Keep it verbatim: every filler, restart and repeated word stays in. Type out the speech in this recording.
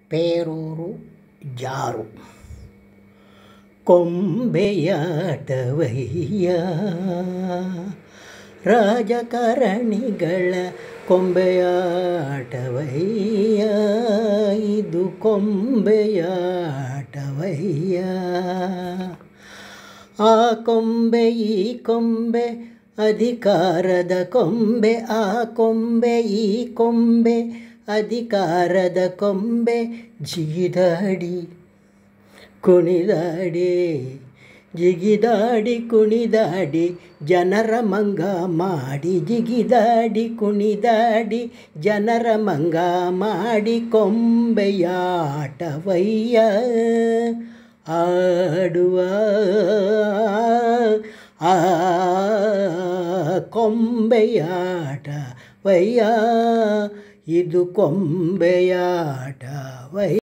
ಪೇರೂರು ಜಾರು ಕೊಂಬೆಯಾಟವಯ್ಯ ರಾಜಕಾರಣಿಗಳ ಕೊಂಬೆಯಾಟವಯ್ಯ ಇದು ಕೊಂಬೆಯಾಟವಯ್ಯ ಆ ಕೊಂಬೆ ಈ ಕೊಂಬೆ ಅಧಿಕಾರದ ಕೊಂಬೆ ಆ ಕೊಂಬೆ ಈ ಕೊಂಬೆ ಅಧಿಕಾರದ ಕೊಂಬೆ ಜಿಗಿದಾಡಿ ಕುಣಿದಾಡಿ ಜಿಗಿದಾಡಿ ಕುಣಿದಾಡಿ ಜನರ ಮಂಗ ಮಾಡಿ ಜಿಗಿದಾಡಿ ಕುಣಿದಾಡಿ ಜನರ ಮಂಗ ಮಾಡಿ ಕೊಂಬೆಯಾಟವಯ್ಯ ಆಡುವ ಆ ಕೊಂಬೆಯಾಟವಯ್ಯ ಇದು ಕೊಂಬೆಯಾಟವಯ್ಯ.